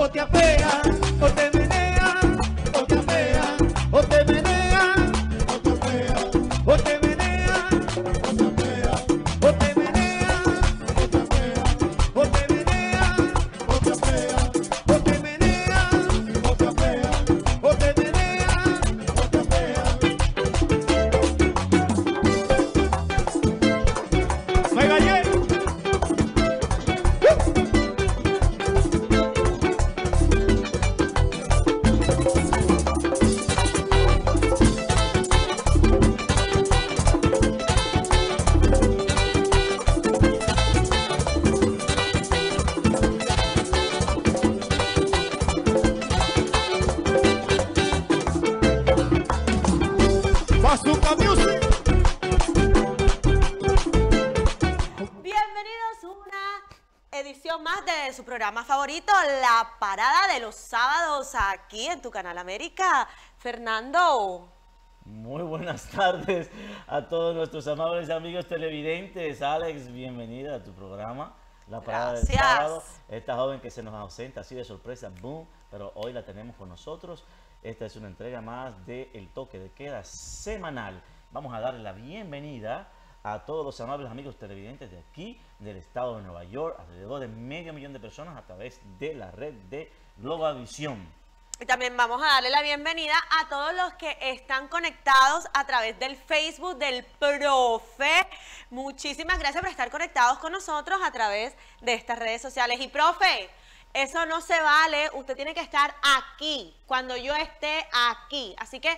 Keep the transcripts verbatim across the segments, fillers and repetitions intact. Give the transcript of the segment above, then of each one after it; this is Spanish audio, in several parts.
o te apeas, o te meneas, o te apeas, o te meneas, o te apeas, o te meneas, o te apeas, o te meneas, o te apeas, o te meneas, o te apeas, o te meneas, o te apeas, o te meneas, o te apeas. ¡No hay gallego! Bazooka Music. Bienvenidos a una edición más de su programa favorito, La Parada de los Sábados, aquí en tu canal América. Fernando. Muy buenas tardes a todos nuestros amables amigos televidentes. Alex, bienvenida a tu programa, La Parada del Gracias. Sábado. Esta joven que se nos ausenta así de sorpresa, boom, pero hoy la tenemos con nosotros. Esta es una entrega más de El Toque de Queda semanal. Vamos a darle la bienvenida a todos los amables amigos televidentes de aquí, del estado de Nueva York, alrededor de medio millón de personas a través de la red de Globavisión. Y también vamos a darle la bienvenida a todos los que están conectados a través del Facebook del Profe. Muchísimas gracias por estar conectados con nosotros a través de estas redes sociales. Y Profe, eso no se vale, usted tiene que estar aquí, cuando yo esté aquí. Así que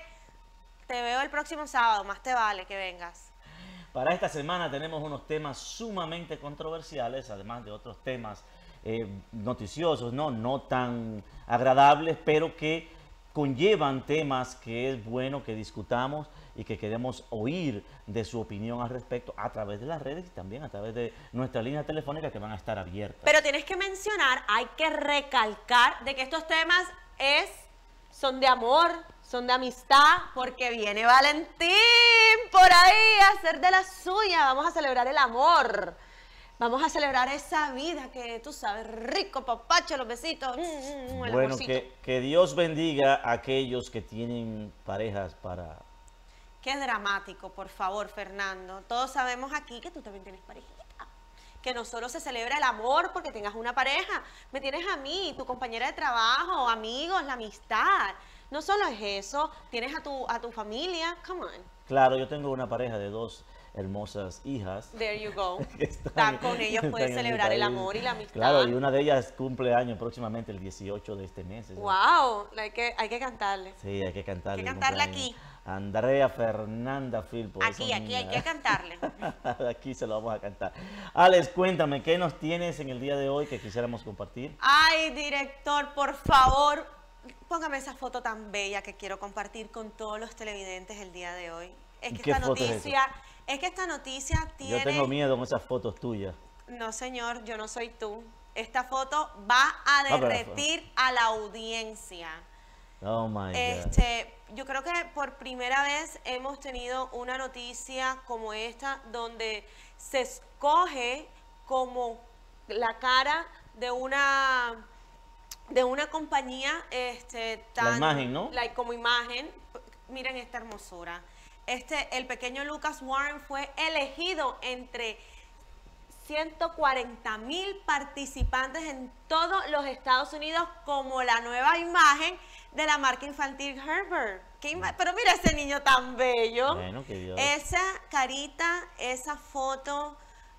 te veo el próximo sábado, más te vale que vengas. Para esta semana tenemos unos temas sumamente controversiales, además de otros temas eh, noticiosos, ¿no? no tan agradables, pero que conllevan temas que es bueno que discutamos y que queremos oír de su opinión al respecto a través de las redes y también a través de nuestra línea telefónica que van a estar abiertas. Pero tienes que mencionar, hay que recalcar de que estos temas es, son de amor, son de amistad, porque viene Valentín por ahí a hacer de la suya. Vamos a celebrar el amor. Vamos a celebrar esa vida que tú sabes, rico, papacho, los besitos, mm, mm, el Bueno, amorcito. que, que Dios bendiga a aquellos que tienen parejas para... Qué dramático, por favor, Fernando. Todos sabemos aquí que tú también tienes parejita. Que no solo se celebra el amor porque tengas una pareja. Me tienes a mí, tu compañera de trabajo, amigos, la amistad. No solo es eso, tienes a tu, a tu familia. Come on. Claro, yo tengo una pareja de dos hermosas hijas. There you go. que Están con ellos, puedes están en mi celebrar el país. amor y la amistad. Claro, y una de ellas cumple años próximamente el dieciocho de este mes. Wow, hay que, hay que cantarle. Sí, hay que cantarle. Hay que el cantarle cumpleaños. aquí. Andrea Fernanda Filpo. Aquí, esa aquí, hay niña. que cantarle. Aquí se lo vamos a cantar. Alex, cuéntame, ¿qué nos tienes en el día de hoy que quisiéramos compartir? Ay, director, por favor, póngame esa foto tan bella que quiero compartir con todos los televidentes el día de hoy. Es que ¿Qué esta foto es noticia, es, que esta noticia tiene... Yo tengo miedo con esas fotos tuyas. No, señor, yo no soy tú. Esta foto va a pero- derretir a la audiencia. Oh my God. Este, yo creo que por primera vez hemos tenido una noticia como esta donde se escoge como la cara de una de una compañía este tan La imagen, ¿no? like, como imagen. Miren esta hermosura. Este el pequeño Lucas Warren fue elegido entre ciento cuarenta mil participantes en todos los Estados Unidos como la nueva imagen de la marca infantil Herbert. ¿Qué ima- Pero mira ese niño tan bello. Bueno, que Dios. Esa carita, esa foto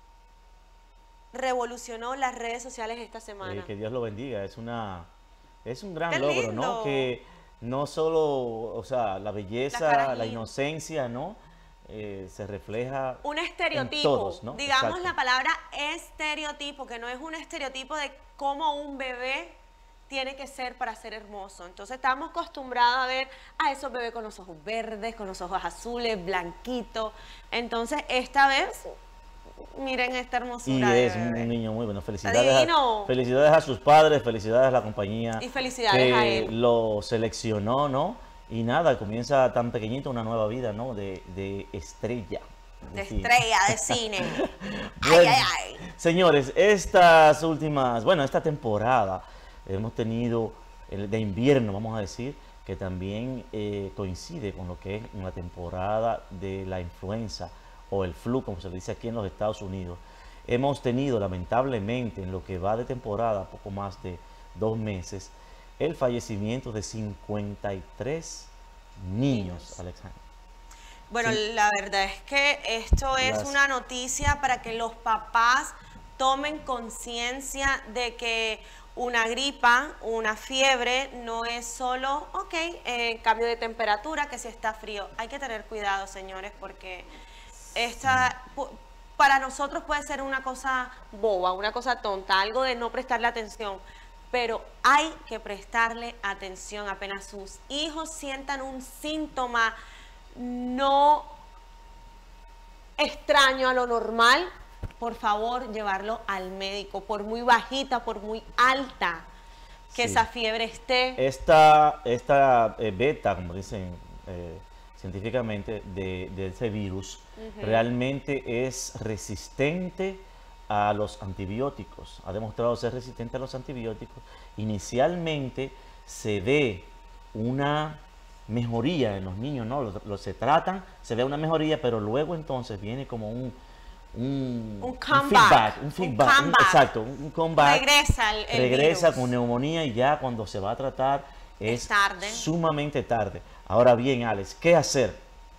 revolucionó las redes sociales esta semana. Eh, que Dios lo bendiga. Es una es un gran Qué logro, lindo. ¿no? Que no solo, o sea, la belleza, La cara la linda. inocencia, ¿no? Eh, se refleja Un en estereotipo, todos, ¿no? digamos Exacto. la palabra estereotipo, que no es un estereotipo de cómo un bebé tiene que ser para ser hermoso. Entonces estamos acostumbrados a ver a esos bebés con los ojos verdes, con los ojos azules, blanquitos. Entonces esta vez, miren esta Y hermosura de es bebé. un niño muy bueno. Felicidades Divino. a, felicidades a sus padres, felicidades a la compañía Y felicidades que a él. lo seleccionó, ¿no? Y nada, comienza tan pequeñito una nueva vida, ¿no? De, de estrella. De Sí. estrella de cine. Bueno, Ay, ay, ay. señores, estas últimas, bueno, esta temporada hemos tenido el de invierno, vamos a decir, que también eh, coincide con lo que es una temporada de la influenza o el flu, como se le dice aquí en los Estados Unidos. Hemos tenido lamentablemente en lo que va de temporada, poco más de dos meses, el fallecimiento de cincuenta y tres niños, Alexandra. Bueno, Sí. la verdad es que esto es Las- una noticia para que los papás tomen conciencia de que una gripa, una fiebre, no es solo, ok, eh, cambio de temperatura, que si está frío. Hay que tener cuidado, señores, porque esta, pu- para nosotros puede ser una cosa boba, una cosa tonta, algo de no prestarle atención, pero hay que prestarle atención. Apenas sus hijos sientan un síntoma no extraño a lo normal, por favor, llevarlo al médico, por muy bajita, por muy alta que Sí. esa fiebre esté. Esta, esta eh, beta, como dicen eh, científicamente, de, de ese virus, realmente es resistente a los antibióticos. Ha demostrado ser resistente a los antibióticos. Inicialmente se ve una mejoría en los niños, ¿no? Los, los se tratan, se ve una mejoría, pero luego entonces viene como un un, Un un comeback, feedback, un un feedback, un- comeback. exacto, un, un comeback. Regresa el- el regresa virus. con neumonía y ya cuando se va a tratar es, Es tarde. sumamente tarde. Ahora bien, Alex, ¿qué hacer?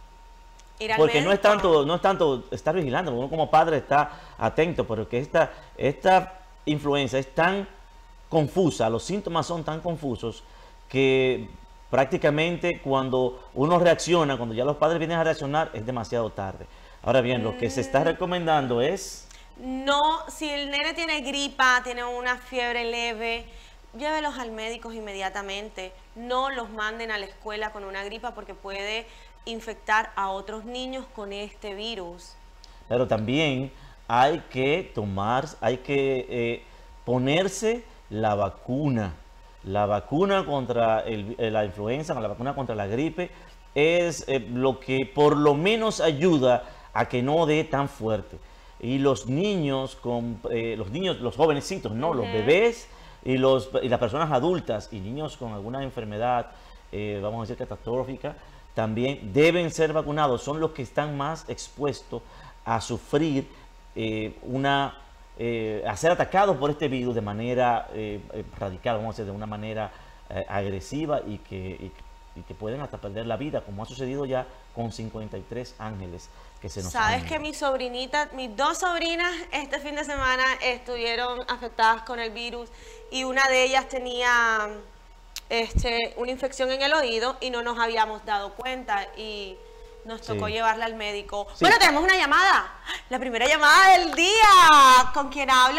Ir al Porque no es médico. tanto, no es tanto estar vigilando, uno como padre está atento, pero que esta, esta influenza es tan confusa, los síntomas son tan confusos que prácticamente cuando uno reacciona, cuando ya los padres vienen a reaccionar, es demasiado tarde. Ahora bien, lo que se está recomendando es, No, si el nene tiene gripa, tiene una fiebre leve, llévelos al médico inmediatamente. No los manden a la escuela con una gripa porque puede infectar a otros niños con este virus. pero también hay que tomar, hay que eh, ponerse la vacuna. La vacuna contra el- eh, la influenza, la vacuna contra la gripe, es eh, lo que por lo menos ayuda a que no dé tan fuerte. Y los niños, con, eh, los niños, los jovencitos, ¿no? Los bebés y, los, y las personas adultas y niños con alguna enfermedad, eh, vamos a decir, catastrófica, también deben ser vacunados. Son los que están más expuestos a sufrir eh, una, eh, a ser atacados por este virus de manera eh, eh, radical, vamos a decir, de una manera eh, agresiva y que, y, y que pueden hasta perder la vida, como ha sucedido ya con cincuenta y tres ángeles que se nos Sabes han que ido. mi sobrinita, mis dos sobrinas este fin de semana estuvieron afectadas con el virus y una de ellas tenía este, una infección en el oído y no nos habíamos dado cuenta y nos tocó Sí. llevarla al médico. Sí. Bueno, tenemos una llamada, la primera llamada del día. ¿Con quién hablo?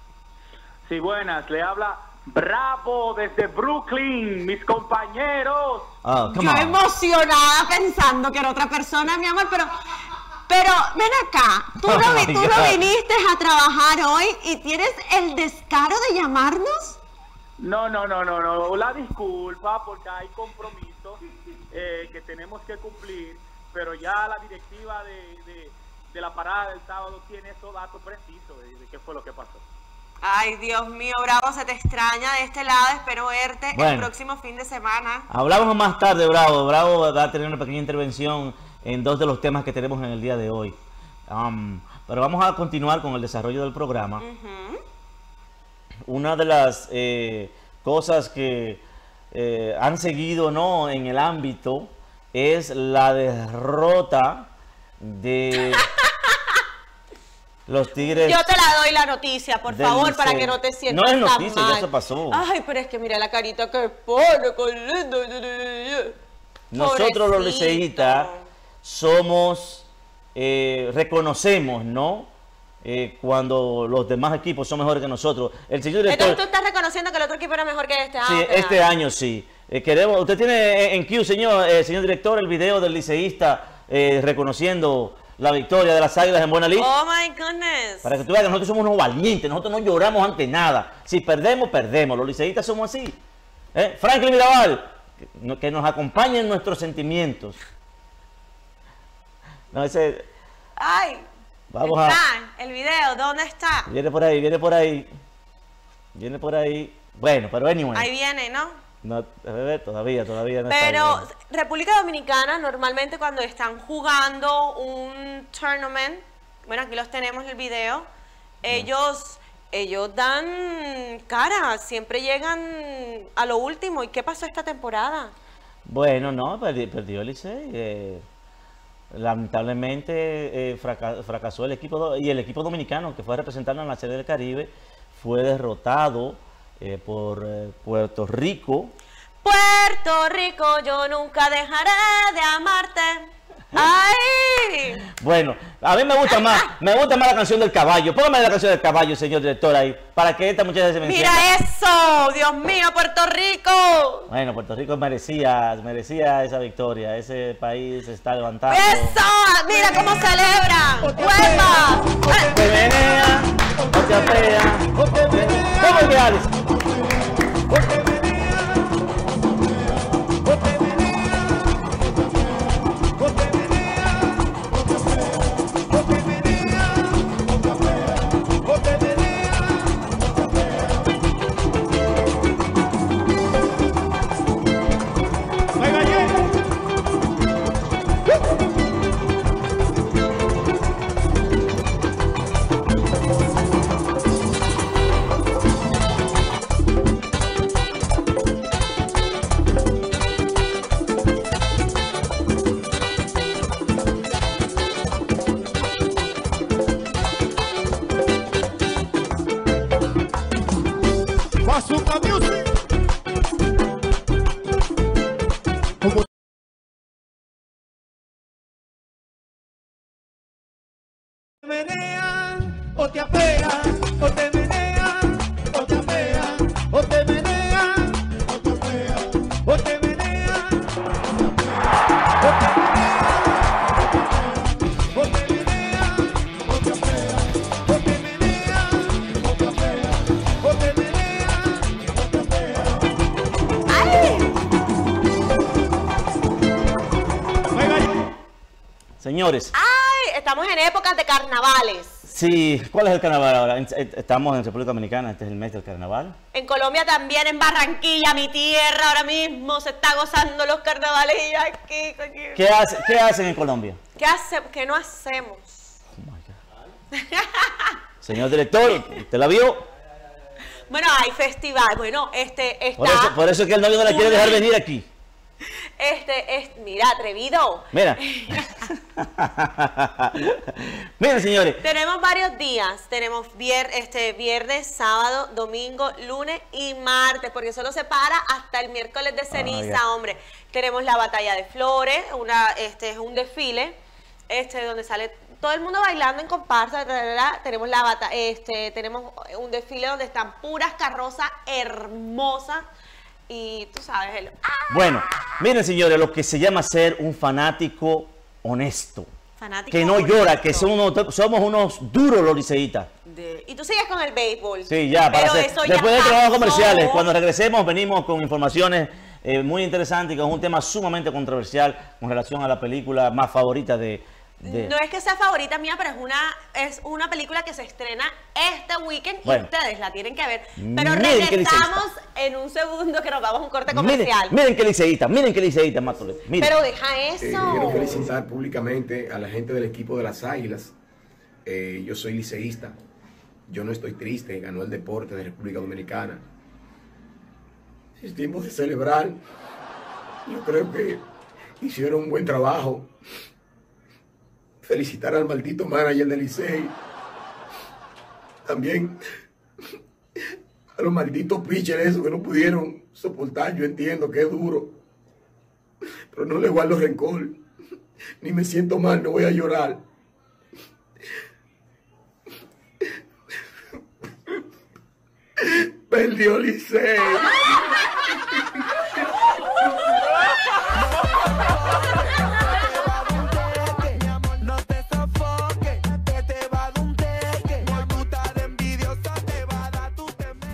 Sí, buenas, le habla Bravo desde Brooklyn, mis compañeros. Ah, come Yo on. emocionada pensando que era otra persona, mi amor, pero, pero ven acá, tú, Oh no, vi- my tú no God. viniste a trabajar hoy y tienes el descaro de llamarnos. No, no, no, no, no, la disculpa porque hay compromisos eh, que tenemos que cumplir, pero ya la directiva de, de, de la parada del sábado tiene esos datos precisos de, de qué fue lo que pasó. Ay, Dios mío, Bravo, se te extraña de este lado, espero verte el Bueno. próximo fin de semana. Hablamos más tarde, Bravo. Bravo va a tener una pequeña intervención en dos de los temas que tenemos en el día de hoy. Um, pero vamos a continuar con el desarrollo del programa. Ujú. Una de las eh, cosas que eh, han seguido, ¿no?, en el ámbito es la derrota de los Tigres. Yo te la doy la noticia, por del favor, para Licey. que no te No sientas es tan noticia, ya mal. se pasó. Ay, pero es que mira la carita que pone, con lindo. Nosotros los Pobrecito. liceístas somos, eh, reconocemos, ¿no? Eh, cuando los demás equipos son mejores que nosotros. El señor director, Entonces tú estás reconociendo que el otro equipo era mejor que este. Ah, sí, ok, este dale. año sí. Eh, queremos, usted tiene en Q, señor, eh, señor director, el video del liceísta eh, reconociendo la victoria de las Águilas en Buena Lid. Oh my goodness. Para que tú veas que nosotros somos unos valientes, nosotros no lloramos ante nada. Si perdemos, perdemos. Los liceístas somos así. ¿Eh? Franklin Mirabal, que, no- que nos acompañen nuestros sentimientos. No, ese, Ay. Vamos a- está, el video, ¿dónde está? viene por ahí, viene por ahí. Viene por ahí. Bueno, pero anyway. Ahí viene, ¿no? No, bebé, todavía, todavía no está Pero bien. República Dominicana normalmente cuando están jugando un tournament, bueno, aquí los tenemos en el video, ellos, ellos dan cara, siempre llegan a lo último. ¿Y qué pasó esta temporada? Bueno, no, perdi- perdió el Licey. Eh, lamentablemente eh, fraca- fracasó el equipo do- y el equipo dominicano que fue a representarnos en la Serie del Caribe fue derrotado eh, por eh, Puerto Rico. Puerto Rico, yo nunca dejaré de amarte. ¡Ay! Bueno, a mí me gusta más, me gusta más la canción del caballo. Póngame la canción del caballo, señor director, ahí, para que esta muchacha se me encienda. ¡Mira eso! ¡Dios mío, Puerto Rico! Bueno, Puerto Rico merecía, merecía esa victoria. Ese país se está levantando. ¡Eso! ¡Mira cómo celebran! ¡Huepa! Te menea, o te apea. ¿Cómo que Alex? Bazooka Music. Como te menean o te apean, o te menean o te apean, o te menean o te apean, o te menean o te menean o te menean o te apean, o te menean o te apean, o te menean. ¡Ay! Señores, ¡Ay! Estamos en épocas de carnavales. sí, ¿cuál es el carnaval ahora? En- eh, Estamos en República Dominicana, este es el mes del carnaval. En Colombia también, en Barranquilla, mi tierra, ahora mismo se está gozando los carnavales y yo aquí, coño. ¿Qué, hace- qué hacen en Colombia? ¿Qué hace, qué no hacemos? Oh my God. Señor director, ¿usted la vio? Bueno, hay festival, bueno, este está... Por eso, por eso es que el novio no la quiere dejar venir aquí. Este, es, mira, atrevido. Mira. Miren, señores. Tenemos varios días, tenemos vier, este, viernes, sábado, domingo, lunes y martes, porque solo se para hasta el miércoles de ceniza, ya. hombre. Tenemos la batalla de flores, una, este es un desfile, este, donde sale todo el mundo bailando en comparsa, tra, tra, tra. Tenemos la bata, este, tenemos un desfile donde están puras carrozas hermosas y tú sabes, el, ¡ah! Bueno, miren, señores, lo que se llama ser un fanático honesto. Fanático Que no honesto. llora, que son unos- somos unos duros los liceístas. De- y tú sigues con el béisbol. Sí, ya, para Pero hacer- eso ya después de trabajos pasó. comerciales, cuando regresemos venimos con informaciones eh, muy interesantes y con un tema sumamente controversial con relación a la película más favorita de... de- No es que sea favorita mía, pero es una, es una película que se estrena este weekend Bueno. y ustedes la tienen que ver. Pero Miren qué regresamos en un segundo que nos vamos a un corte miren, comercial. miren qué liceísta, miren qué liceísta, Mátole. Miren. Pero deja Eh, eso. quiero felicitar públicamente a la gente del equipo de las Águilas. Eh, yo soy liceísta. Yo no estoy triste. Ganó el deporte de República Dominicana. Es tiempo de celebrar. Yo creo que hicieron un buen trabajo. Felicitar al maldito manager del Licey. También a los malditos pitchers esos que no pudieron soportar. Yo entiendo que es duro. Pero no le guardo rencor. Ni me siento mal, no voy a llorar. Perdió Licey. No te sofoques, que te va a dar un teque. Por tu estar envidiosa te va a dar tu temer.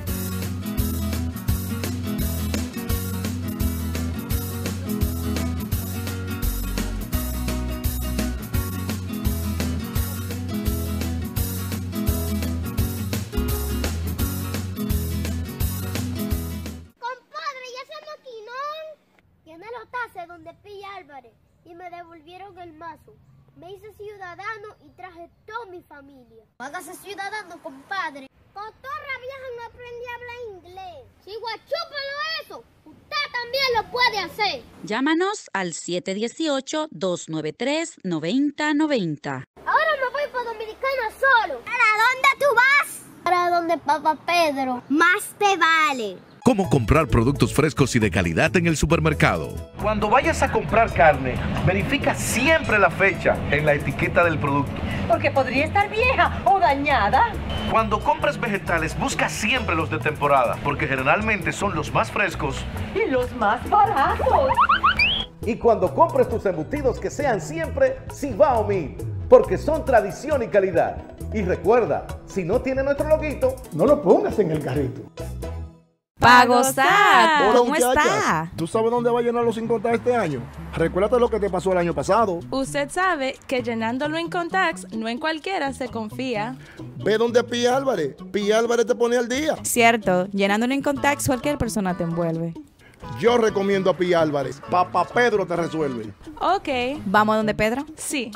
fue donde Pi Álvarez y me devolvieron el mazo. Me hice ciudadano y traje toda mi familia. Hágase ciudadano, compadre. Cotorra vieja, no aprendí a hablar inglés. Si guachúpalo eso, usted también lo puede hacer. Llámanos al siete uno ocho, dos nueve tres, nueve cero nueve cero. Ahora me voy para Dominicana solo. ¿Para dónde tú vas? Para donde Papá Pedro. Más te vale. ¿Cómo comprar productos frescos y de calidad en el supermercado? Cuando vayas a comprar carne, verifica siempre la fecha en la etiqueta del producto. Porque podría estar vieja o dañada. Cuando compres vegetales, busca siempre los de temporada, porque generalmente son los más frescos y los más baratos. Y cuando compres tus embutidos, que sean siempre Cibao Meat, porque son tradición y calidad. Y recuerda, si no tiene nuestro loguito, no lo pongas en el carrito. ¡Pa' gozar! Hola, ¿Cómo muchachas. está? ¿Tú sabes dónde va a llenar los Incontax este año? Recuérdate lo que te pasó el año pasado. Usted sabe que llenándolo en Contax, no en cualquiera se confía. Ve donde Pi Álvarez. Pi Álvarez te pone al día. Cierto, llenándolo en Contax, cualquier persona te envuelve. Yo recomiendo a Pi Álvarez. Papá Pedro te resuelve. Ok. ¿Vamos a donde Pedro? Sí.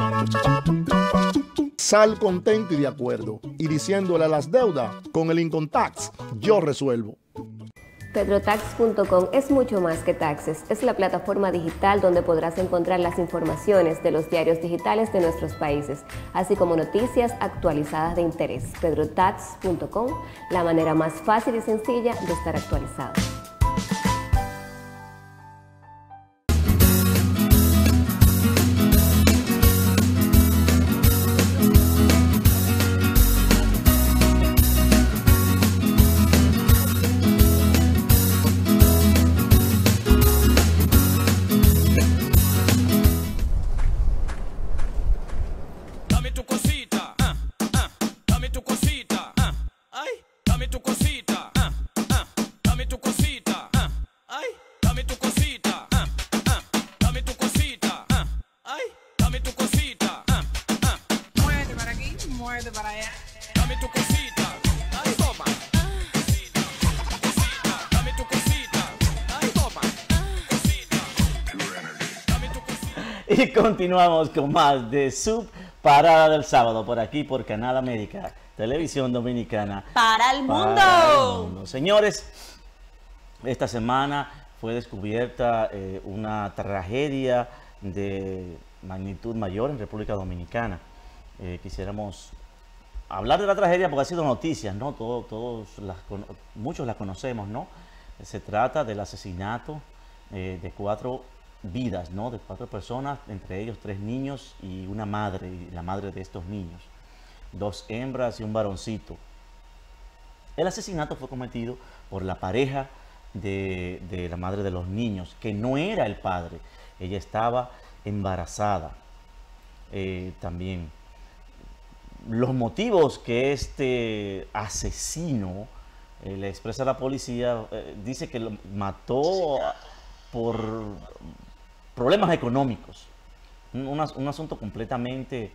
Sal contento y de acuerdo. Y diciéndole a las deudas, con el Incontax, yo resuelvo. Pedrotax punto com es mucho más que taxes. Es la plataforma digital donde podrás encontrar las informaciones de los diarios digitales de nuestros países, así como noticias actualizadas de interés. Pedrotax punto com, la manera más fácil y sencilla de estar actualizado. Y continuamos con más de Sub Parada del Sábado, por aquí por Canal América, Televisión Dominicana. Para el mundo. Para el mundo. Señores, esta semana fue descubierta eh, una tragedia de magnitud mayor en República Dominicana. Eh, quisiéramos hablar de la tragedia porque ha sido noticias, ¿no? Todos, todos las, muchos la conocemos, ¿no? Se trata del asesinato eh, de cuatro vidas, ¿no? De cuatro personas, entre ellos tres niños y una madre, y la madre de estos niños, dos hembras y un varoncito. El asesinato fue cometido por la pareja de, de la madre de los niños, que no era el padre, ella estaba embarazada. Eh, también los motivos que este asesino eh, le expresa a la policía, eh, dice que lo mató por problemas económicos, un, un asunto completamente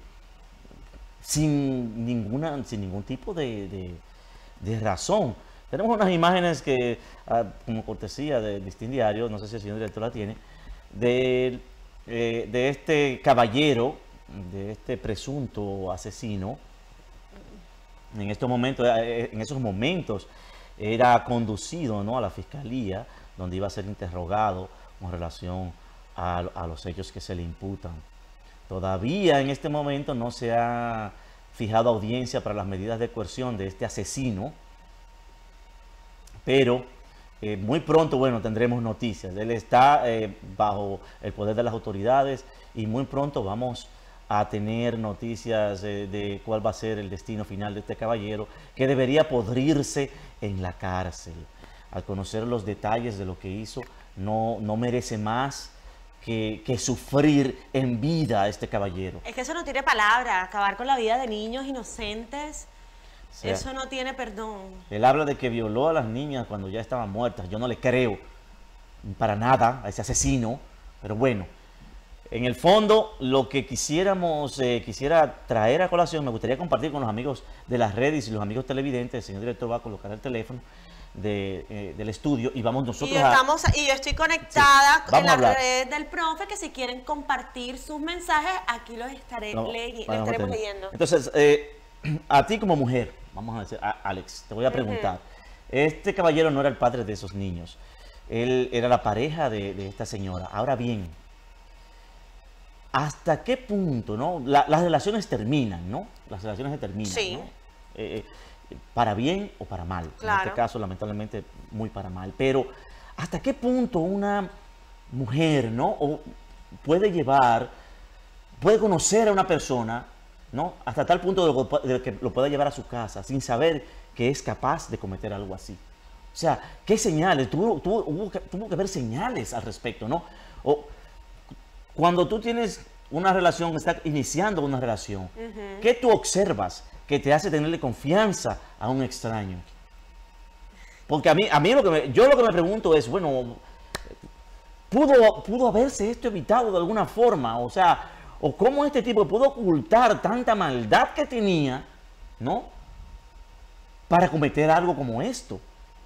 sin, ninguna, sin ningún tipo de, de, de razón. Tenemos unas imágenes que, ah, como cortesía del Listín Diario, no sé si el señor director la tiene, de, eh, de este caballero, de este presunto asesino. En estos momentos, en esos momentos era conducido, ¿no?, a la fiscalía, donde iba a ser interrogado con relación a, a los hechos que se le imputan. Todavía en este momento no se ha fijado audiencia para las medidas de coerción de este asesino, pero eh, muy pronto, bueno, tendremos noticias. Él está eh, bajo el poder de las autoridades y muy pronto vamos a tener noticias eh, de cuál va a ser el destino final de este caballero, que debería podrirse en la cárcel. Al conocer los detalles de lo que hizo, no, no merece más que, que sufrir en vida a este caballero. Es que eso no tiene palabra, acabar con la vida de niños inocentes, o sea, eso no tiene perdón. Él habla de que violó a las niñas cuando ya estaban muertas. Yo no le creo para nada a ese asesino, pero bueno, en el fondo lo que quisiéramos, eh, quisiera traer a colación, me gustaría compartir con los amigos de las redes y los amigos televidentes, el señor director va a colocar el teléfono, de, eh, del estudio y vamos nosotros y, estamos, a... y yo estoy conectada Sí, en la red red del profe, que si quieren compartir sus mensajes, aquí los estaré No, le los vamos a estaremos tener. leyendo. Entonces, eh, a ti como mujer, vamos a decir, a Alex, te voy a preguntar. Uh-huh. Este caballero no era el padre de esos niños. Él era la pareja de, de esta señora. Ahora bien, ¿hasta qué punto, no? La, las relaciones terminan, ¿no? Las relaciones se terminan, sí. ¿no? Eh, para bien o para mal. Claro. En este caso, lamentablemente, muy para mal. Pero, ¿hasta qué punto una mujer, ¿no? O puede llevar, puede conocer a una persona, ¿no? Hasta tal punto de, de que lo pueda llevar a su casa sin saber que es capaz de cometer algo así. O sea, ¿qué señales? Tuvo, tuvo, hubo que, tuvo que haber señales al respecto, ¿no? O cuando tú tienes una relación, estás iniciando una relación, uh-huh. ¿qué tú observas que te hace tenerle confianza a un extraño? Porque a mí, a mí lo que me, yo lo que me pregunto es, bueno, ¿pudo, pudo haberse esto evitado de alguna forma? O sea, o cómo este tipo pudo ocultar tanta maldad que tenía, ¿no? Para cometer algo como esto.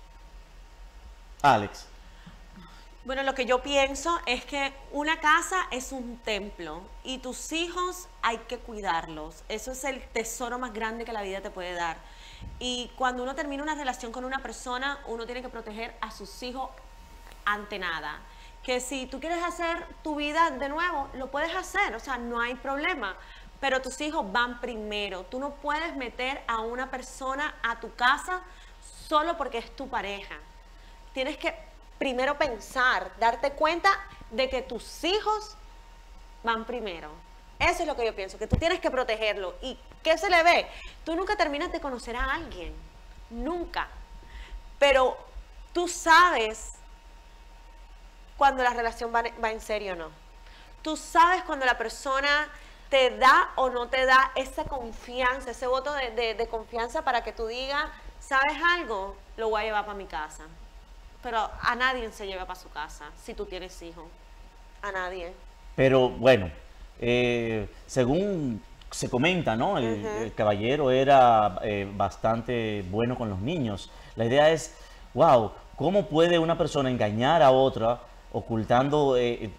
Alex. Bueno, lo que yo pienso es que una casa es un templo y tus hijos hay que cuidarlos. Eso es el tesoro más grande que la vida te puede dar. Y cuando uno termina una relación con una persona, uno tiene que proteger a sus hijos ante nada. Que si tú quieres hacer tu vida de nuevo, lo puedes hacer, o sea, no hay problema. Pero tus hijos van primero. Tú no puedes meter a una persona a tu casa solo porque es tu pareja. Tienes que primero pensar, darte cuenta de que tus hijos van primero. Eso es lo que yo pienso, que tú tienes que protegerlo. ¿Y qué se le ve? Tú nunca terminas de conocer a alguien, nunca. Pero tú sabes cuando la relación va, va en serio o no. Tú sabes cuando la persona te da o no te da esa confianza, ese voto de, de, de confianza para que tú digas, ¿sabes algo? Lo voy a llevar para mi casa. Pero a nadie se lleva para su casa si tú tienes hijos. A nadie. Pero bueno, eh, según se comenta, ¿no? El, uh-huh. el caballero era eh, bastante bueno con los niños. La idea es, wow, ¿cómo puede una persona engañar a otra ocultando eh,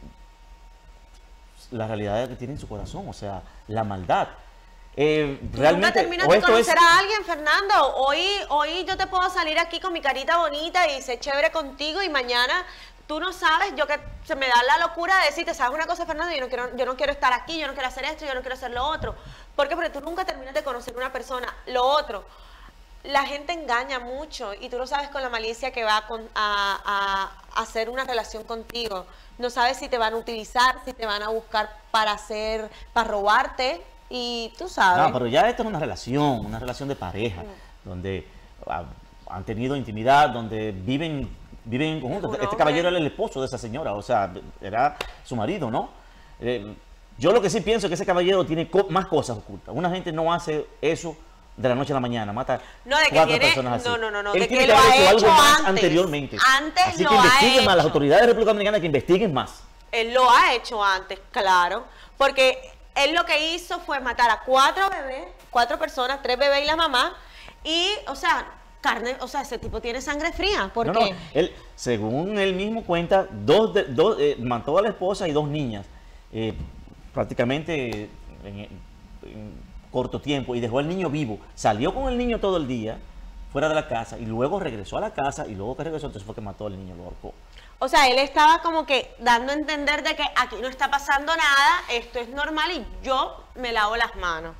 la realidad que tiene en su corazón? O sea, la maldad. Eh, realmente, nunca terminas de conocer es... a alguien, Fernando. Hoy, hoy yo te puedo salir aquí con mi carita bonita y ser chévere contigo y mañana tú no sabes, yo que se me da la locura de decirte, ¿sabes una cosa, Fernando? Yo no quiero, yo no quiero estar aquí, yo no quiero hacer esto, yo no quiero hacer lo otro. ¿Por qué? Porque tú nunca terminas de conocer a una persona. Lo otro, la gente engaña mucho y tú no sabes con la malicia que va con, a, a hacer una relación contigo. No sabes si te van a utilizar, si te van a buscar para hacer, para robarte. Y tú sabes. No, pero ya esto es una relación, una relación de pareja, mm. donde uh, han tenido intimidad, donde viven, viven en conjunto. Este caballero era el esposo de esa señora, o sea, era su marido, ¿no? Eh, yo lo que sí pienso es que ese caballero tiene co más cosas ocultas. Una gente no hace eso de la noche a la mañana, mata no, de que cuatro tiene, personas así. No, no, no, no Él de tiene que, que lo haber ha hecho hecho algo más antes, anteriormente. Antes así lo que ha investiguen hecho. más, las autoridades de la República Dominicana que investiguen más. Él lo ha hecho antes, claro, porque él lo que hizo fue matar a cuatro bebés, cuatro personas, tres bebés y la mamá, y, o sea, carne, o sea, ese tipo tiene sangre fría, porque... No, no, él, según él mismo cuenta, dos, de, dos eh, mató a la esposa y dos niñas, eh, prácticamente en, en corto tiempo, y dejó al niño vivo. Salió con el niño todo el día, fuera de la casa, y luego regresó a la casa, y luego que regresó, entonces fue que mató al niño, lo ahorcó. O sea, él estaba como que dando a entender de que aquí no está pasando nada, esto es normal y yo me lavo las manos.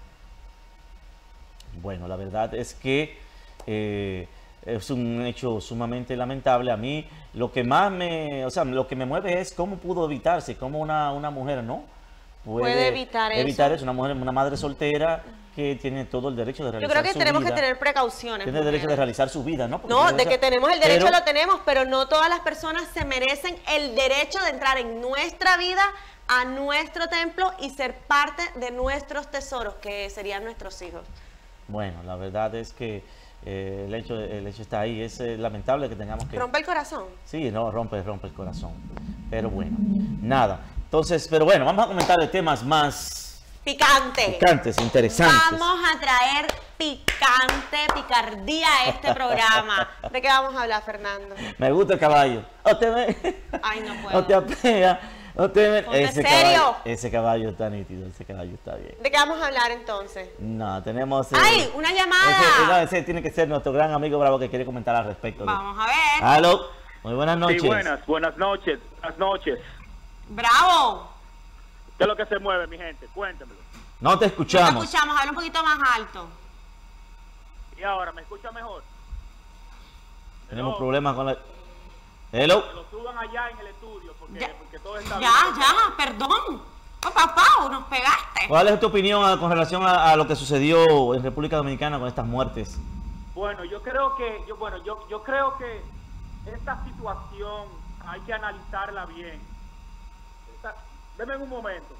Bueno, la verdad es que eh, es un hecho sumamente lamentable. A mí lo que más me, o sea, lo que me mueve es cómo pudo evitarse, cómo una, una mujer, ¿no? Puede, puede evitar, evitar eso. eso. Una mujer, una madre soltera que tiene todo el derecho de realizar su vida. Yo creo que tenemos vida, que tener precauciones. Tiene el derecho de realizar su vida, ¿no? Porque no, de que tenemos el derecho pero, lo tenemos, pero no todas las personas se merecen el derecho de entrar en nuestra vida, a nuestro templo y ser parte de nuestros tesoros, que serían nuestros hijos. Bueno, la verdad es que eh, el, hecho, el hecho está ahí. Es eh, lamentable que tengamos que... ¿Rompe el corazón? Sí, no, rompe, rompe el corazón. Pero bueno, nada. Entonces, pero bueno, vamos a comentar de temas más... Picantes. Picantes, interesantes. Vamos a traer picante, picardía a este programa. ¿De qué vamos a hablar, Fernando? Me gusta el caballo. O te ve. Ay, no puedo. O te apea. O te ve. Ponte Ese serio. caballo, ese caballo está nítido, ese caballo está bien. ¿De qué vamos a hablar entonces? No, tenemos... eh, ¡Ay, una llamada! Ese, no, ese tiene que ser nuestro gran amigo Bravo que quiere comentar al respecto. Vamos a ver. Aló, muy buenas noches. Sí, buenas, buenas noches, buenas noches. ¡Bravo! ¿Qué es lo que se mueve, mi gente? Cuéntemelo. No te escuchamos. No te escuchamos, habla un poquito más alto. ¿Y ahora me escucha mejor? Tenemos problemas con la... Hello. Que lo suban allá en el estudio, porque, Ya. porque todo está Ya, bien. ya, perdón. Oh, papá, nos pegaste. ¿Cuál es tu opinión ah, con relación a, a lo que sucedió en República Dominicana con estas muertes? Bueno, yo creo que, yo, bueno, yo, yo creo que esta situación hay que analizarla bien. Esta, deme un momento.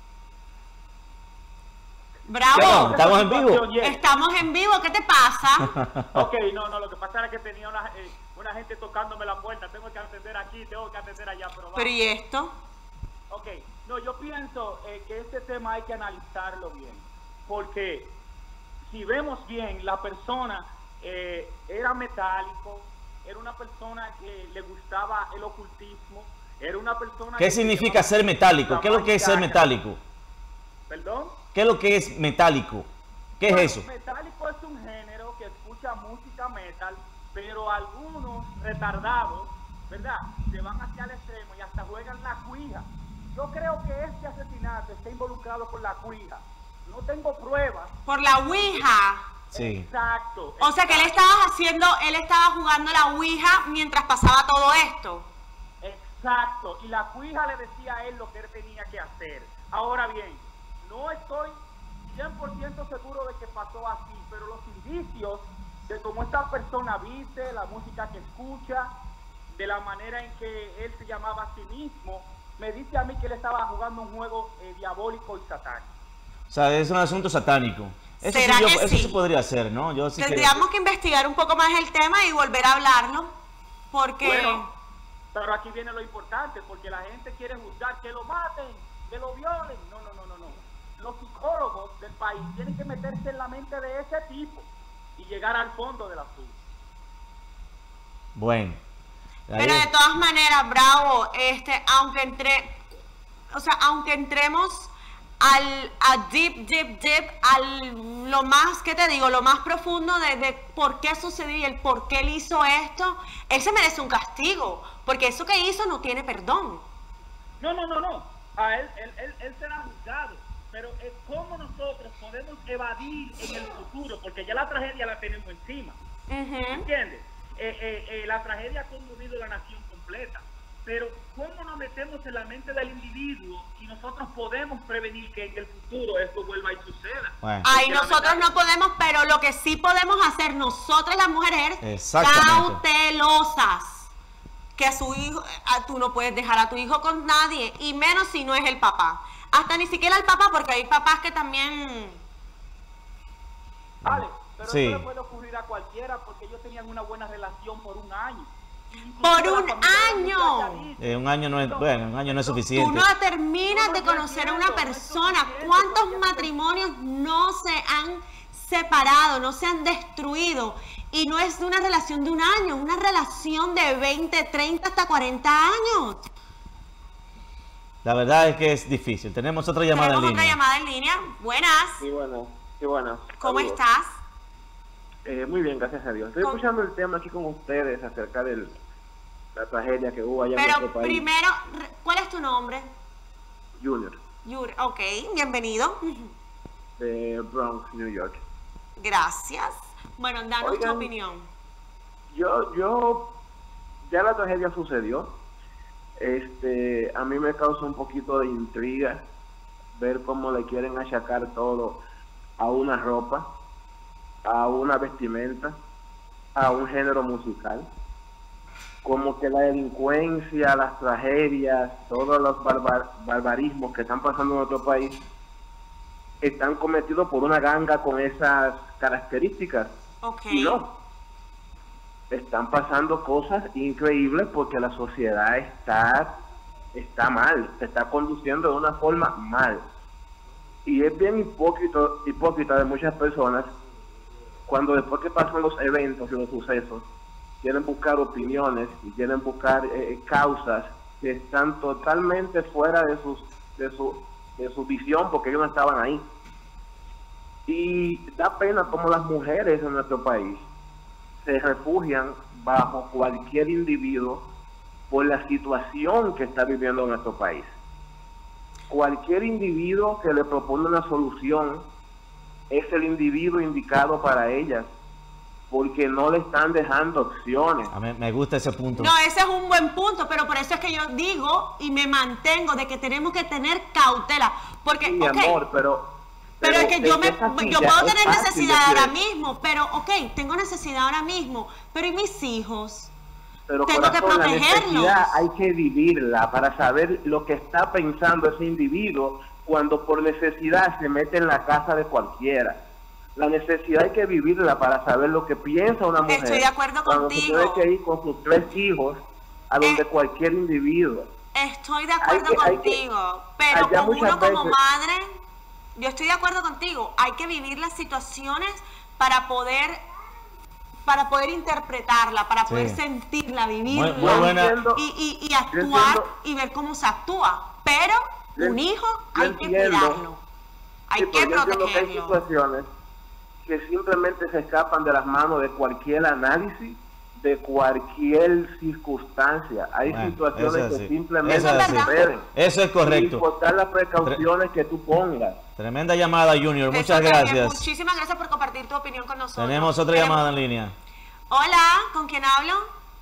Bravo. ¿Estamos en vivo? Estamos en vivo, ¿qué te pasa? Ok, no, no, lo que pasa era que tenía una, eh, una gente tocándome la puerta. Tengo que atender aquí, tengo que atender allá, pero vamos. Pero ¿y esto? Ok, no, yo pienso eh, que este tema hay que analizarlo bien, porque si vemos bien, la persona eh, era metálico, era una persona que le gustaba el ocultismo, era una persona... ¿Qué que significa se ser metálico? ¿Qué es lo que es ser metálico? ¿Perdón? ¿Qué es lo que es metálico? ¿Qué Bueno, es eso? Metálico es un género que escucha música metal, pero algunos retardados, ¿verdad? Se van hacia el extremo y hasta juegan la cuija. Yo creo que este asesinato está involucrado con la cuija. No tengo pruebas. Por la ouija. Sí. Exacto. O sea que él estaba haciendo, él estaba jugando la ouija mientras pasaba todo esto. Exacto. Y la cuija le decía a él lo que él tenía que hacer. Ahora bien, no estoy cien por ciento seguro de que pasó así, pero los indicios de cómo esta persona viste, la música que escucha, de la manera en que él se llamaba a sí mismo, me dice a mí que él estaba jugando un juego eh, diabólico y satánico. O sea, es un asunto satánico. Eso, sí, ¿Será yo- que eso sí? se podría hacer, ¿no? Yo sí que... Tendríamos que investigar un poco más el tema y volver a hablarlo, porque... Bueno, pero aquí viene lo importante, porque la gente quiere juzgar que lo maten, que lo violen. No, no, no, no, no. Los psicólogos del país tienen que meterse en la mente de ese tipo y llegar al fondo del asunto. Bueno. Ahí- Pero de todas maneras, Bravo, este, aunque entre, o sea, aunque entremos al a deep, deep, deep, al lo más, ¿qué te digo? Lo más profundo de, de por qué sucedió y el por qué él hizo esto, él se merece un castigo, porque eso que hizo no tiene perdón. No, no, no, no. A él, él, él, él será juzgado. Pero es cómo nosotros podemos evadir en el futuro, porque ya la tragedia la tenemos encima. ¿Entiendes? Eh, eh, eh, la tragedia ha conmovido la nación completa. Pero ¿cómo nos metemos en la mente del individuo y nosotros podemos prevenir que en el futuro esto vuelva y suceda? Bueno. Ay, Porque la nosotros verdad- no podemos, pero lo que sí podemos hacer nosotras las mujeres Exactamente. cautelosas. Que a su hijo, a, tú no puedes dejar a tu hijo con nadie, y menos si no es el papá. Hasta ni siquiera el papá, porque hay papás que también... Vale, pero Sí. eso le puede ocurrir a cualquiera porque ellos tenían una buena relación por un año. ¡Por un año! Eh, un año no es, bueno, un año no es Tú suficiente. no terminas de conocer a una persona. ¿Cuántos matrimonios no se han separado, no se han destruido? Y no es una relación de un año, es una relación de veinte, treinta, hasta cuarenta años. La verdad es que es difícil. Tenemos otra llamada Tenemos en otra línea. llamada en línea. Buenas, Sí, buenas, sí, buenas. ¿cómo Saludos. estás? Eh, muy bien, gracias a Dios. Estoy ¿Cómo? escuchando el tema aquí con ustedes acerca de la tragedia que hubo allá en Pero nuestro país. primero, re- ¿cuál es tu nombre? Junior, Yuri. Ok, bienvenido. de Bronx, New York. Gracias. Bueno, danos tu Oigan, opinión. Yo, yo, ya la tragedia sucedió. Este, a mí me causa un poquito de intriga ver cómo le quieren achacar todo a una ropa, a una vestimenta, a un género musical. Como que la delincuencia, las tragedias, todos los barbar- barbarismos que están pasando en nuestro país están cometidos por una ganga con esas características. Ok. Y no, están pasando cosas increíbles porque la sociedad está, está mal, se está conduciendo de una forma mal. Y es bien hipócrita, hipócrita de muchas personas cuando después que pasan los eventos y los sucesos, quieren buscar opiniones y quieren buscar eh, causas que están totalmente fuera de, sus, de, su, de su visión, porque ellos no estaban ahí. Y da pena como las mujeres en nuestro país se refugian bajo cualquier individuo por la situación que está viviendo nuestro país. Cualquier individuo que le propone una solución es el individuo indicado para ellas, porque no le están dejando opciones. A mí me gusta ese punto. No, ese es un buen punto, pero por eso es que yo digo y me mantengo de que tenemos que tener cautela, porque, sí, okay, amor, pero, pero, pero es que yo, me, yo puedo tener necesidad ahora decir. mismo, pero ok, tengo necesidad ahora mismo, pero ¿y mis hijos? Pero tengo corazón, que protegerlos. La necesidad hay que vivirla para saber lo que está pensando ese individuo cuando por necesidad se mete en la casa de cualquiera. La necesidad hay que vivirla para saber lo que piensa una mujer. Estoy de acuerdo cuando contigo. se tiene que ir con sus tres hijos a donde eh, cualquier individuo. Estoy de acuerdo que, contigo, que, pero como uno como veces, madre, yo estoy de acuerdo contigo. Hay que vivir las situaciones para poder para poder interpretarla, para poder sí. sentirla, vivirla, muy, muy buena. Y, y, y actuar y ver cómo se actúa. Pero yo, un hijo hay que cuidarlo, hay sí, que protegerlo. Que hay situaciones que simplemente se escapan de las manos de cualquier análisis, de cualquier circunstancia. Hay bueno, situaciones que simplemente suceden. Eso es correcto. Sin importar las precauciones Tre que tú pongas. Tremenda llamada, Junior. Muchas Eso gracias. También. Muchísimas gracias por compartir tu opinión con nosotros. Tenemos otra Tenemos... llamada en línea. Hola, ¿con quién hablo?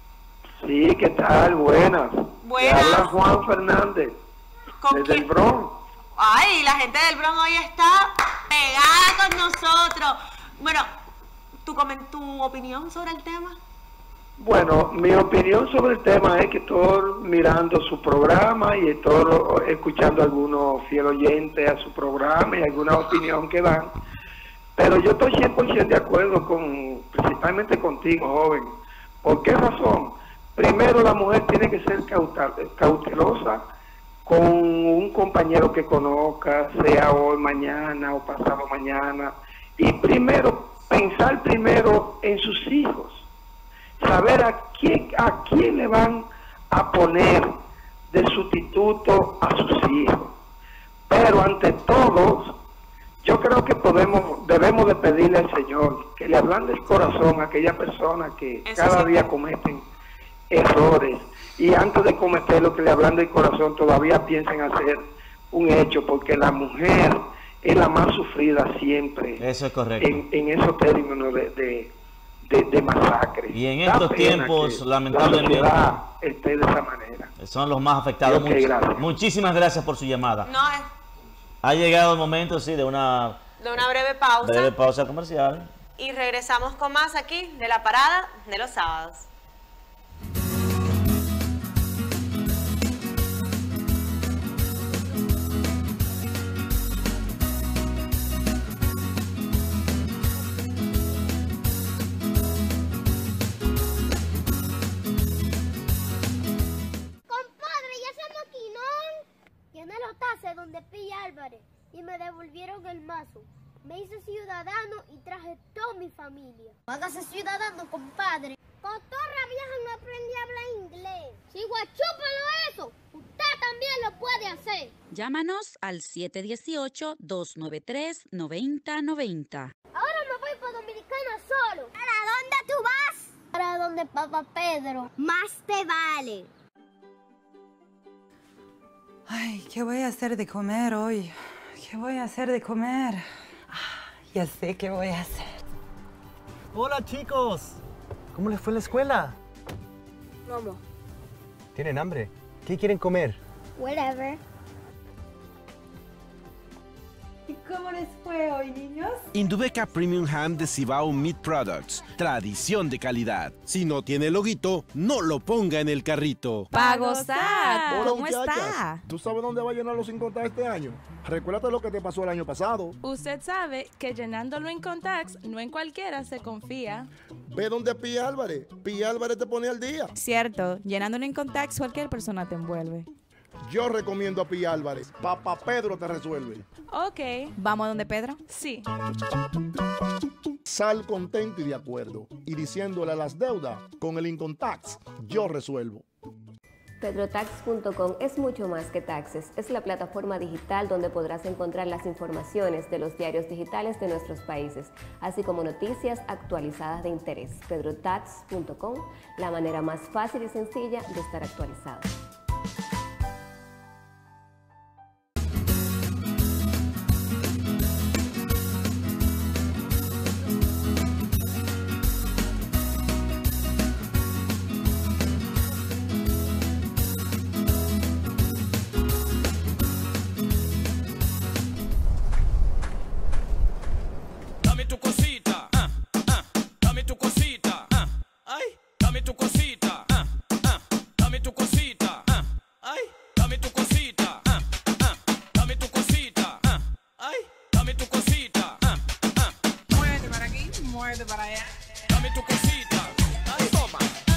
Sí, ¿qué tal? Buenas. Buenas. Habla Juan Fernández. ¿Con desde quién? el Bronx. Ay, la gente del Bronx hoy está pegada con nosotros. Bueno, ¿tu, tu opinión sobre el tema? Bueno, mi opinión sobre el tema es que estoy mirando su programa y estoy escuchando a algunos fiel oyentes a su programa y alguna opinión que dan. Pero yo estoy cien por ciento de acuerdo con, principalmente contigo, joven. ¿Por qué razón? Primero, la mujer tiene que ser cautelosa con un compañero que conozca, sea hoy, mañana o pasado mañana. Y primero, pensar primero en sus hijos. Saber a quién, a quién le van a poner de sustituto a sus hijos. Pero ante todo, yo creo que podemos, debemos de pedirle al Señor que le ablande el corazón a aquellas personas que Eso cada sí. día cometen errores y antes de cometerlo que le ablande el corazón todavía piensen hacer un hecho, porque la mujer es la más sufrida siempre. Eso es correcto. En, en esos términos de, de, de, de masacre. Y en estos tiempos, lamentablemente, la esté de esa manera. Son los más afectados. Okay, gracias. Muchísimas gracias por su llamada. No es... Ha llegado el momento, sí, de una, de una breve pausa. Breve pausa comercial. Y regresamos con más aquí de la parada de los sábados. Donde pilla Álvarez y me devolvieron el mazo. Me hice ciudadano y traje toda mi familia. Hágase ciudadano, compadre. Cotorra vieja, no aprendí a hablar inglés. Si guachúpalo eso, usted también lo puede hacer. Llámanos al siete uno ocho, dos nueve tres, nueve cero nueve cero. Ahora me voy para Dominicana solo. ¿Para dónde tú vas? Para donde papá Pedro. Más te vale. Ay, ¿qué voy a hacer de comer hoy? ¿Qué voy a hacer de comer? Ah, ya sé qué voy a hacer. Hola, chicos. ¿Cómo les fue en la escuela? ¿Cómo? ¿Tienen hambre? ¿Qué quieren comer? Whatever. ¿Y cómo les fue hoy, niños? Indubeca Premium Ham de Cibao Meat Products. Tradición de calidad. Si no tiene loguito, no lo ponga en el carrito. ¡Pa' gozar! Hola, ¿Cómo muchachas. está? ¿Tú sabes dónde va a llenar los Incontax este año? Recuérdate lo que te pasó el año pasado. Usted sabe que llenándolo en Incontax, no en cualquiera se confía. Ve donde Pía Álvarez. Pía Álvarez te pone al día. Cierto, llenándolo en Incontax, cualquier persona te envuelve. Yo recomiendo a Pi Álvarez. Papá Pedro te resuelve. Ok. ¿Vamos a donde Pedro? Sí. Sal contento y de acuerdo. Y diciéndole a las deudas, con el Income Tax, yo resuelvo. Pedro Tax punto com es mucho más que taxes. Es la plataforma digital donde podrás encontrar las informaciones de los diarios digitales de nuestros países, así como noticias actualizadas de interés. Pedro Tax punto com, la manera más fácil y sencilla de estar actualizado. Para allá. Dame tu cosita, ay toma.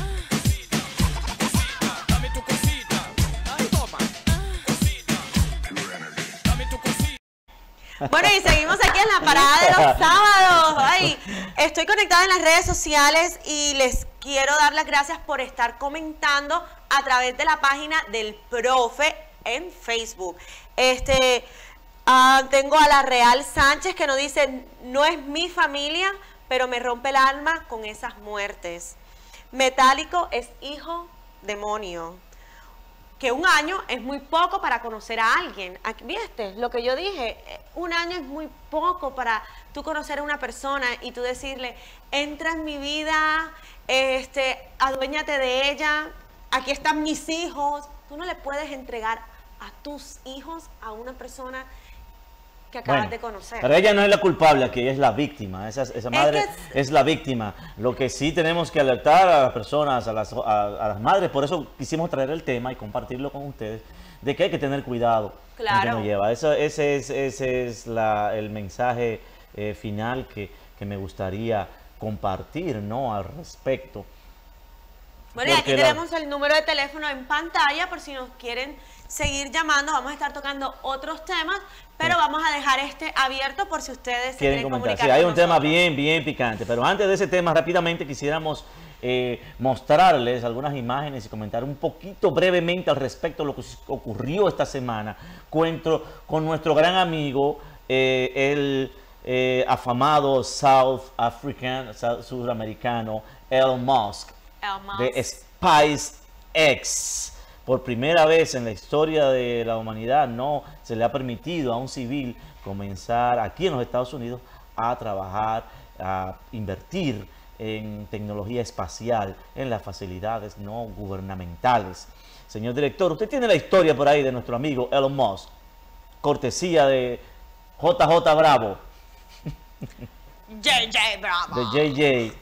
Cosita, dame tu cosita, ay toma. Cosita, dame tu cosita. Bueno, y seguimos aquí en la parada de los sábados. Ay, estoy conectada en las redes sociales y les quiero dar las gracias por estar comentando a través de la página del profe en Facebook. Este, uh, tengo a la Real Sánchez que nos dice, no es mi familia, pero me rompe el alma con esas muertes. Metálico es hijo demonio. Que un año es muy poco para conocer a alguien. ¿Viste lo que yo dije? Un año es muy poco para tú conocer a una persona y tú decirle, entra en mi vida, este, aduéñate de ella, aquí están mis hijos. Tú no le puedes entregar a tus hijos a una persona que acabas bueno, de conocer. Pero ella no es la culpable, que ella es la víctima. Esa, esa madre es, que... es la víctima. Lo que sí tenemos que alertar a las personas, a las, a, a las madres, por eso quisimos traer el tema y compartirlo con ustedes, de que hay que tener cuidado. Claro. Con que nos lleva. Eso, ese es, ese es la, el mensaje eh, final que, que me gustaría compartir, ¿no? Al respecto. Bueno, y aquí la... tenemos el número de teléfono en pantalla por si nos quieren seguir llamando. Vamos a estar tocando otros temas, pero sí, vamos a dejar este abierto por si ustedes se quieren, quieren comunicar. Sí, hay un nosotros. tema bien, bien picante, pero antes de ese tema, rápidamente quisiéramos eh, mostrarles algunas imágenes y comentar un poquito brevemente al respecto de lo que ocurrió esta semana. Cuento con nuestro gran amigo, eh, el eh, afamado South African, sudamericano, Elon Musk, de SpaceX. Por primera vez en la historia de la humanidad no se le ha permitido a un civil comenzar aquí en los Estados Unidos a trabajar, a invertir en tecnología espacial, en las facilidades no gubernamentales. Señor director, usted tiene la historia por ahí de nuestro amigo Elon Musk, cortesía de J J Bravo. J J Bravo. De J J.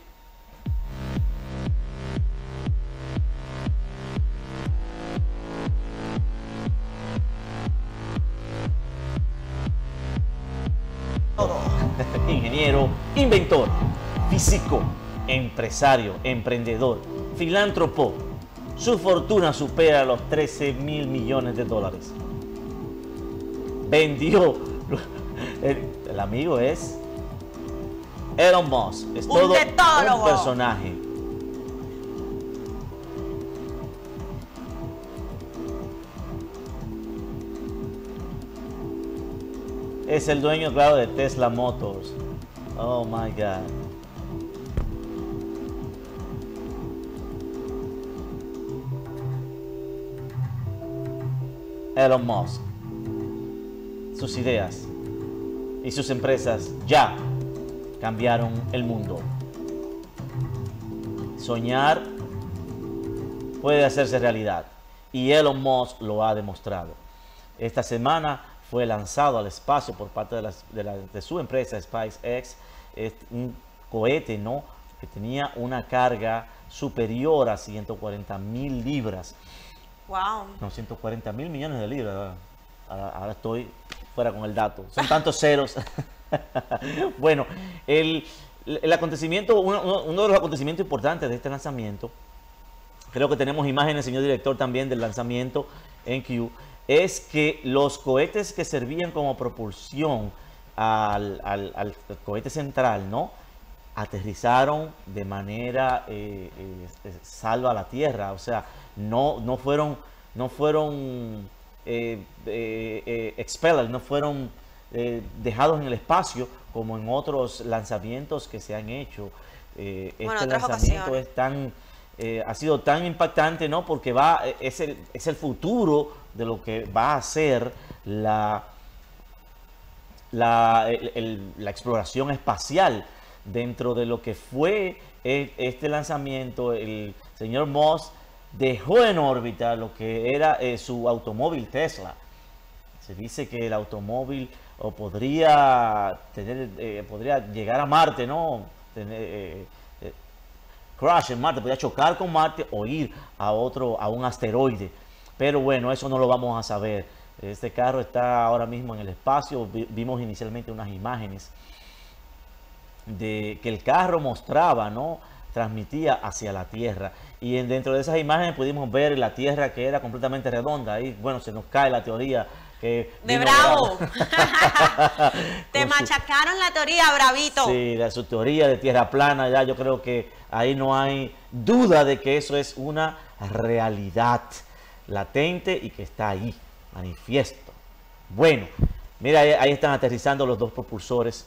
Ingeniero, inventor, físico, empresario, emprendedor, filántropo. Su fortuna supera los trece mil millones de dólares. Vendió. El, el amigo es Elon Musk. Es un todo tetólogo. Un personaje. Es el dueño, claro, de Tesla Motors. Oh my God. Elon Musk. Sus ideas y sus empresas ya cambiaron el mundo. Soñar puede hacerse realidad y Elon Musk lo ha demostrado. Esta semana fue lanzado al espacio por parte de, las, de, la, de su empresa SpaceX, es un cohete, ¿no?, que tenía una carga superior a ciento cuarenta mil libras. Wow. No, ciento cuarenta mil millones de libras. Ahora, ahora estoy fuera con el dato. Son tantos ceros. Bueno, el, el acontecimiento, uno, uno de los acontecimientos importantes de este lanzamiento, creo que tenemos imágenes, señor director, también del lanzamiento, en Q, es que los cohetes que servían como propulsión al, al, al cohete central, ¿no?, aterrizaron de manera eh, eh, salva a la Tierra. O sea, no, no fueron, no fueron eh, eh, eh, expelled, no fueron eh, dejados en el espacio como en otros lanzamientos que se han hecho. Eh, Bueno, este otras lanzamiento ocasiones. es tan, eh, ha sido tan impactante, ¿no?, porque va, es el, es el futuro de lo que va a ser la, la, el- el- la exploración espacial. Dentro de lo que fue e- este lanzamiento, el señor Musk dejó en órbita lo que era eh, su automóvil Tesla. Se dice que el automóvil o podría tener, eh, podría llegar a Marte, ¿no? Tener, eh, eh, crash en Marte, podría chocar con Marte o ir a otro, a un asteroide. Pero bueno, eso no lo vamos a saber. Este carro está ahora mismo en el espacio. Vi- Vimos inicialmente unas imágenes de que el carro mostraba, ¿no?, transmitía hacia la Tierra, y en, dentro de esas imágenes pudimos ver la Tierra que era completamente redonda. Ahí, bueno, se nos cae la teoría que De vino bravo. Bravo. Te Con su- machacaron la teoría, bravito. Sí, de su teoría de tierra plana, ya yo creo que ahí no hay duda de que eso es una realidad latente y que está ahí, manifiesto. Bueno, mira, ahí, ahí están aterrizando los dos propulsores.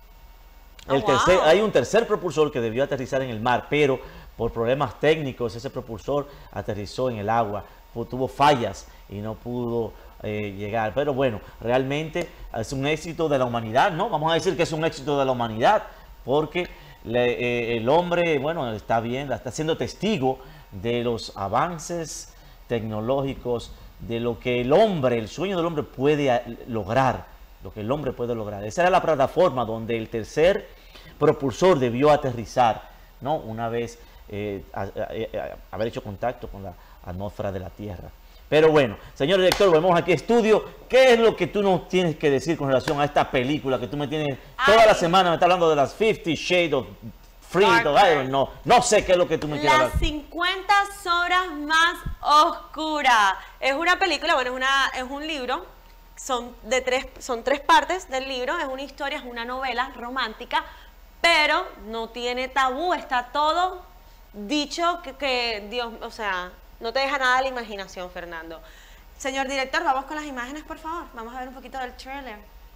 El Oh, tercer, wow. Hay un tercer propulsor que debió aterrizar en el mar, pero por problemas técnicos ese propulsor aterrizó en el agua, fu- tuvo fallas y no pudo eh, llegar. Pero bueno, realmente es un éxito de la humanidad, ¿no? Vamos a decir que es un éxito de la humanidad, porque le- eh, el hombre, bueno, está bien, está siendo testigo de los avances tecnológicos, de lo que el hombre, el sueño del hombre puede a- lograr, lo que el hombre puede lograr. Esa era la plataforma donde el tercer propulsor debió aterrizar, ¿no?, una vez eh, a- a- a- haber hecho contacto con la atmósfera de la Tierra. Pero bueno, señor director, volvemos aquí a estudio. ¿Qué es lo que tú nos tienes que decir con relación a esta película que tú me tienes toda la semana? Me estás hablando de las Fifty Shades of Freedom. I don't know. No sé qué es lo que tú me quieres Las hablar. cincuenta sombras más oscuras. Es una película, bueno, es, una, es un libro. Son, de tres, son tres partes del libro. Es una historia, es una novela romántica, pero no tiene tabú. Está todo dicho que, que Dios, o sea, no te deja nada a la imaginación, Fernando. Señor director, vamos con las imágenes, por favor. Vamos a ver un poquito del trailer.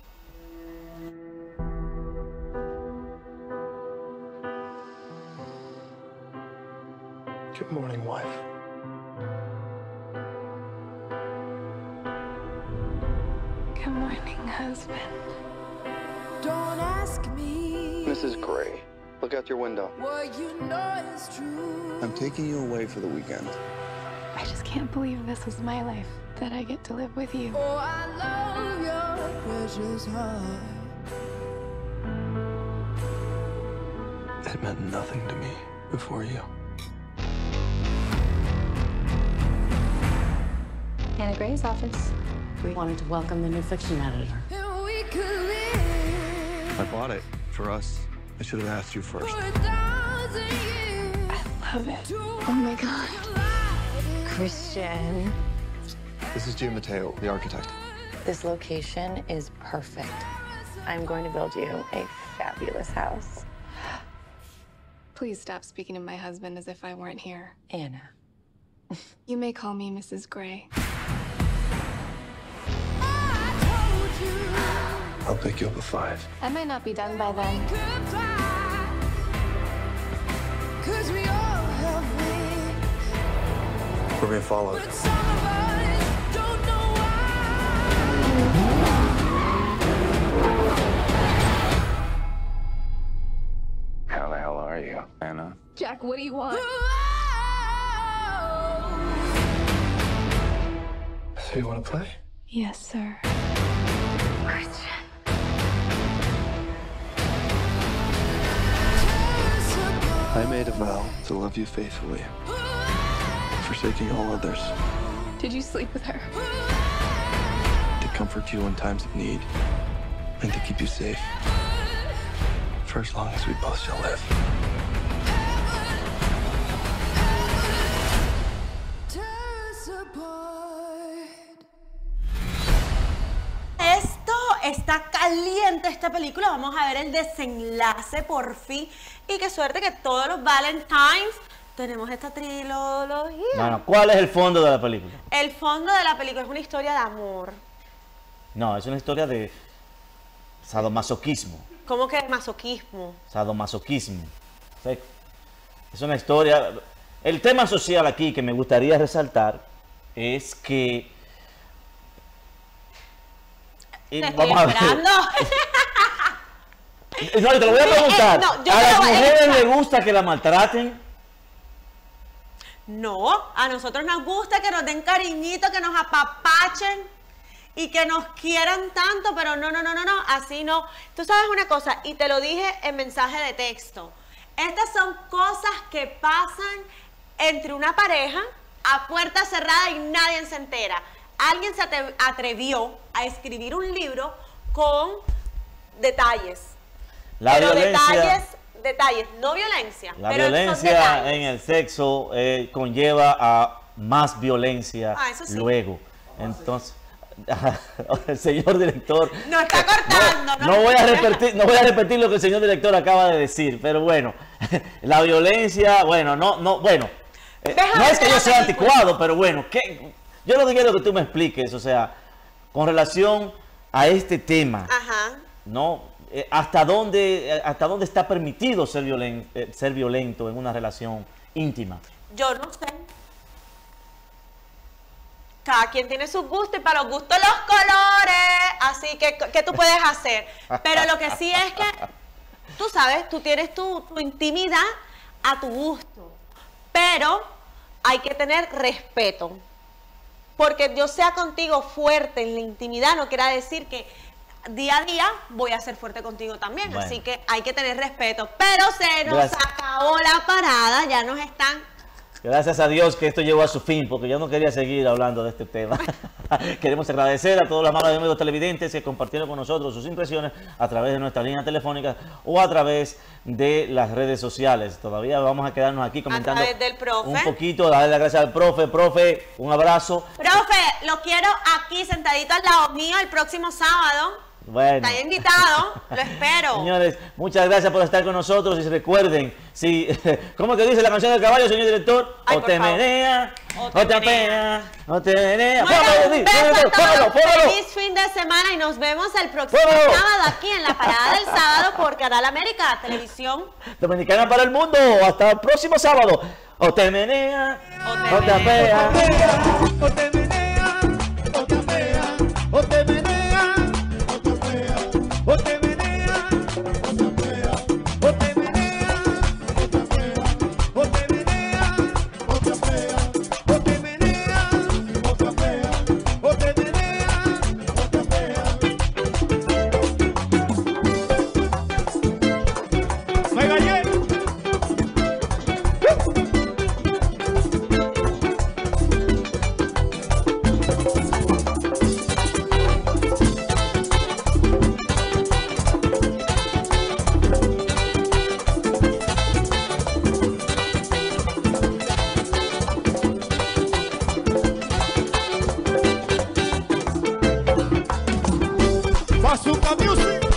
Good morning, wife. Good morning, husband. Don't ask me Missus Gray, look out your window. what you know is true. I'm taking you away for the weekend. I just can't believe this is my life, that I get to live with you. Oh, I love your precious heart. It meant nothing to me before you. Anna Gray's office. We wanted to welcome the new fiction editor. And we could live I bought it for us. I should have asked you first. for a thousand years. I love it. Oh my God. Christian, This is Jim Mateo, the architect. this location is perfect. I'm going to build you a fabulous house. Please stop speaking to my husband as if I weren't here. Anna. You may call me Missus Gray. I'll pick you up at five. I might not be done by then. Cause we all have wings. We're being followed. But some of us don't know How the hell are you, Anna? Jack, what do you want? So you want to play? Yes, sir. I made a vow to love you faithfully, forsaking all others, Did you sleep with her? to comfort you in times of need, and to keep you safe for as long as we both shall live. tear us apart. está caliente esta película. Vamos a ver el desenlace por fin. Y qué suerte que todos los Valentines tenemos esta trilogía. Bueno, ¿cuál es el fondo de la película? El fondo de la película es una historia de amor. No, es una historia de sadomasoquismo. ¿Cómo que masoquismo? Sadomasoquismo. O sea, es una historia... El tema social aquí que me gustaría resaltar es que... Y Te vamos a ver. esperando. No, te lo voy a preguntar. Eh, no, yo ¿A te las lo voy a mujeres explicar. les gusta que la maltraten? No, a nosotros nos gusta que nos den cariñito, que nos apapachen y que nos quieran tanto, pero no, no, no, no, no, así no. Tú sabes una cosa, y te lo dije en mensaje de texto. Estas son cosas que pasan entre una pareja a puerta cerrada y nadie se entera. Alguien se ate- atrevió a escribir un libro con detalles. La pero violencia, detalles, detalles, no violencia. la pero son violencia detalles. en el sexo eh, conlleva a más violencia Ah, eso sí. luego. Entonces, el señor director... No está cortando. No voy, a repetir, no voy a repetir lo que el señor director acaba de decir, pero bueno, la violencia, bueno, no, no, bueno, eh, no es que yo sea anticuado, pero bueno, ¿qué? Yo lo que quiero que tú me expliques, o sea, con relación a este tema, Ajá. ¿no? Eh, ¿Hasta dónde, eh, hasta dónde está permitido ser violen- eh, ser violento en una relación íntima? Yo no sé. Cada quien tiene sus gustos y para los gustos los colores. Así que, ¿qué tú puedes hacer? Pero lo que sí es que, tú sabes, tú tienes tu, tu intimidad a tu gusto. Pero hay que tener respeto. Porque yo sea contigo fuerte en la intimidad no quiere decir que día a día voy a ser fuerte contigo también. Bueno. Así que hay que tener respeto. Pero se nos Gracias. acabó la parada, ya nos están... Gracias a Dios que esto llegó a su fin, porque yo no quería seguir hablando de este tema. Queremos agradecer a todos los amables amigos televidentes que compartieron con nosotros sus impresiones a través de nuestra línea telefónica o a través de las redes sociales. Todavía vamos a quedarnos aquí comentando través del profe. un poquito, darle las gracias al profe. Profe, un abrazo. Profe, lo quiero aquí sentadito al lado mío el próximo sábado. Bueno. Está invitado, lo espero. Señores, muchas gracias por estar con nosotros y recuerden, si, ¿cómo es que dice la canción del caballo, señor director? Ay, o por te favor. menea, O o te te menea. apea, o te menea. Bueno, Póngalo, un di, beso a póngalo, todos. póngalo. Feliz fin de semana y nos vemos el próximo Póngalo. sábado aquí en la parada del sábado por Canal América Televisión. Dominicana para el mundo, hasta el próximo sábado. O te menea, o te apea. O te menea, o te apea, o te menea, o te apea, o te menea, o te apea, o te menea, o te apea, o te menea, o te apea, o te menea, o te apea, o te menea, o te apea. ¡Me gallé! Bazooka Music.